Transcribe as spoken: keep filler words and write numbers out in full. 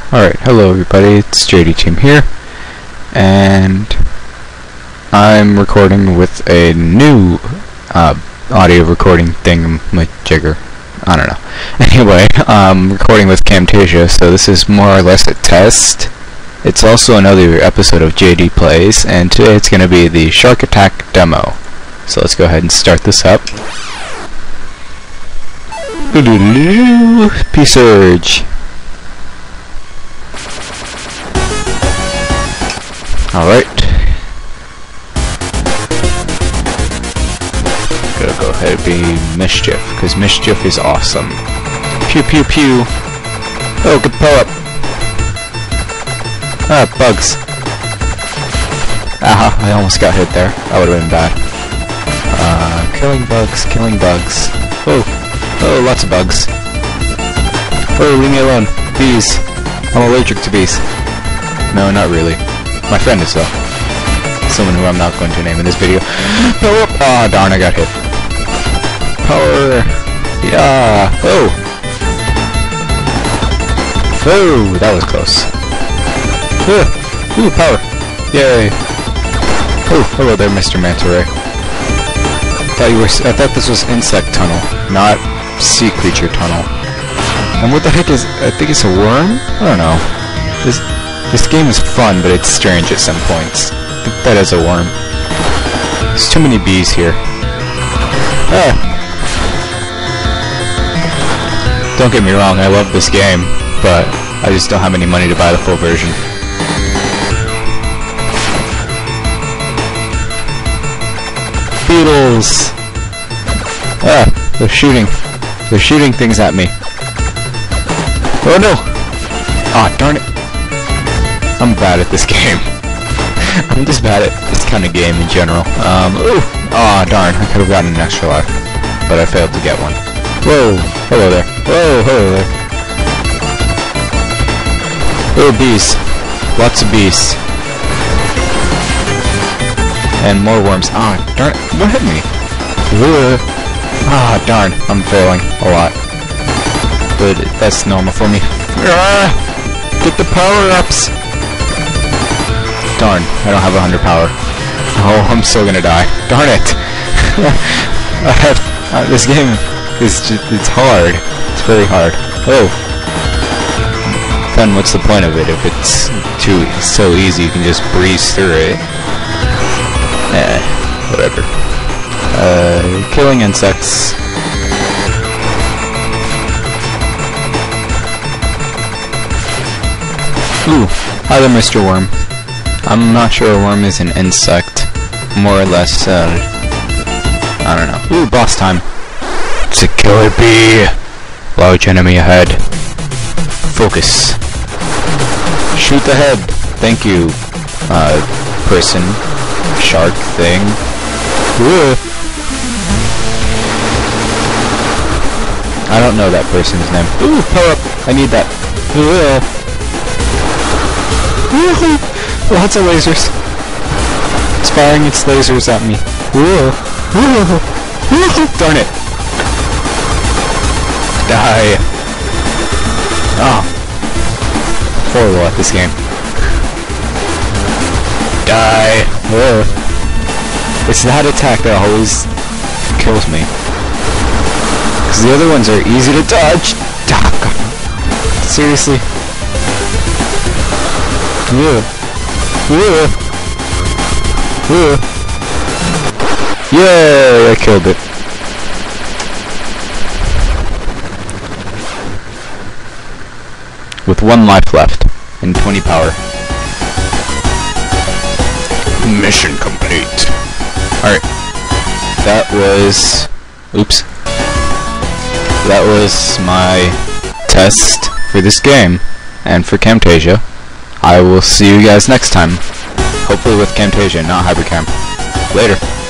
Alright, hello everybody, it's J D Team here, and I'm recording with a new uh, audio recording thingamajigger. I don't know. Anyway, I'm recording with Camtasia, so this is more or less a test. It's also another episode of J D Plays, and today it's going to be the Shark Attack demo. So let's go ahead and start this up. psurge. Alright. Gotta go ahead and be Mischief, because Mischief is awesome. Pew pew pew. Oh, good pull up. Ah, bugs. Aha, I almost got hit there. That would have been bad. Uh, killing bugs, killing bugs. Oh, oh, lots of bugs. Oh, leave me alone. Bees. I'm allergic to bees. No, not really. My friend is though. Someone who I'm not going to name in this video. Oh, oh darn, I got hit. Power. Yeah. Oh. Oh, that was close. Uh, ooh, power. Yay. Oh, hello there, Mister Manta Ray. Thought you were. I thought this was insect tunnel, not sea creature tunnel. And what the heck is? I think it's a worm. I don't know. This. This game is fun, but it's strange at some points. I think that is a worm. There's too many bees here. Ah. Don't get me wrong, I love this game, but I just don't have any money to buy the full version. Beetles! Ah, they're shooting. They're shooting things at me. Oh no! Ah, darn it. I'm bad at this game. I'm just bad at this kind of game in general. Um, ooh! Aw, oh, darn, I could have gotten an extra life, but I failed to get one. Whoa! Hello there. Whoa, hello there. Oh, bees. Lots of bees. And more worms. Ah, oh, darn it. What hit me? Ah, oh, darn. I'm failing a lot. But that's normal for me. Ah, get the power-ups! Darn, I don't have a hundred power. Oh, I'm still gonna die. Darn it! I have, uh, this game is just, it's hard. It's very hard. Oh. Then what's the point of it if it's too so easy you can just breeze through it? Eh, whatever. Uh, killing insects. Ooh, hi there, Mister Worm. I'm not sure a worm is an insect. More or less, uh... I don't know. Ooh, boss time. It's a killer bee! Large enemy ahead. Focus. Shoot the head! Thank you, uh, person, shark thing. Ooh. I don't know that person's name. Ooh, power up! I need that. Ooh. Ooh. Lots of lasers. It's firing its lasers at me. Whoa. Whoa. Whoa. Darn it. Die. Oh. Horrible at this game. Die. Whoa. It's that attack that always kills me. Because the other ones are easy to dodge. Seriously. Whoa. Whoa. Whoa. Yay! I killed it. With one life left and twenty power. Mission complete. Alright. That was... Oops. That was my test for this game and for Camtasia. I will see you guys next time. Hopefully with Camtasia, not Hypercam. Later.